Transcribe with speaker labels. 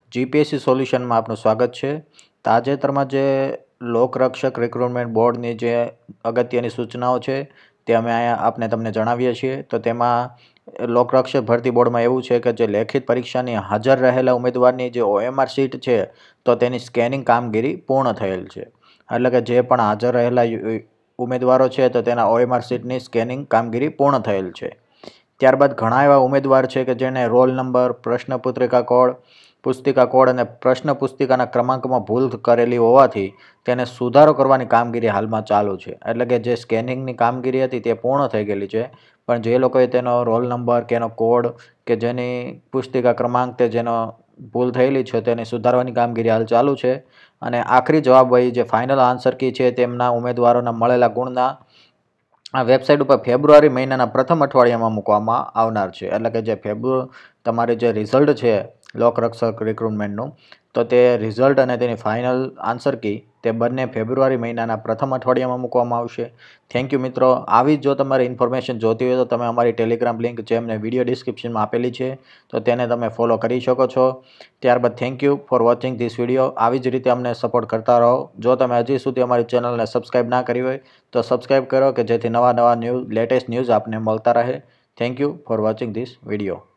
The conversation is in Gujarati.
Speaker 1: જીપીએસસી સોલ્યુશનમાં આપનું સ્વાગત છે. તાજેતરમાં જે લોકરક્ષક રિક્રુટમેન્ટ બોર્ડની જે અગત્યની સૂચનાઓ છે તે અમે અહીંયા તમને જણાવીએ છીએ. તો તેમાં લોકરક્ષક ભરતી બોર્ડમાં એવું છે કે જે લેખિત પરીક્ષાની હાજર રહેલા ઉમેદવારની જે OMR સીટ છે તો તેની સ્કેનિંગ કામગીરી પૂર્ણ થયેલ છે. એટલે કે જે પણ હાજર રહેલા ઉમેદવારો છે તો તેના OMR સીટની સ્કેનિંગ કામગીરી પૂર્ણ થયેલ છે. ત્યારબાદ ઘણા એવા ઉમેદવાર છે કે જેને રોલ નંબર, પ્રશ્નપત્રિકા કોડ, પુસ્તિકા કોડ અને પ્રશ્ન પુસ્તિકાના ક્રમાંકમાં ભૂલ કરેલી હોવાથી તેને સુધારો કરવાની કામગીરી હાલમાં ચાલુ છે. એટલે કે જે સ્કેનિંગની કામગીરી હતી તે પૂર્ણ થઈ ગયેલી છે, પણ જે લોકોએ તેનો રોલ નંબર કે એનો કોડ કે જેની પુસ્તિકા ક્રમાંક તે જેનો ભૂલ થયેલી છે તેની સુધારવાની કામગીરી હાલ ચાલુ છે. અને આખરી જવાબ વહી જે ફાઇનલ આન્સર કી છે તેમના ઉમેદવારોના મળેલા ગુણના આ વેબસાઇટ ઉપર ફેબ્રુઆરી મહિનાના પ્રથમ અઠવાડિયામાં મૂકવામાં આવનાર છે. એટલે કે જે તમારે જે રિઝલ્ટ છે લોકરક્ષક રિક્રુટમેન્ટનું, તો તે રિઝલ્ટ અને તેની ફાઇનલ આન્સર કી તે બંને ફેબ્રુઆરી મહિનાના પ્રથમ અઠવાડિયામાં મૂકવામાં આવશે. થેન્ક યુ મિત્રો. આવી જ જો તમારે ઇન્ફોર્મેશન જોતી હોય તો તમે અમારી ટેલિગ્રામ લિંક જે અમને વિડીયો ડિસ્ક્રિપ્શનમાં આપેલી છે તો તેને તમે ફોલો કરી શકો છો. ત્યારબાદ thank you for watching this video. આવી જ રીતે અમને સપોર્ટ કરતા રહો. જો તમે હજી સુધી અમારી ચેનલને સબસ્ક્રાઈબ ના કરી હોય તો સબસ્ક્રાઈબ કરો કે જેથી નવા લેટેસ્ટ ન્યૂઝ આપને મળતા રહે. Thank you for watching this video.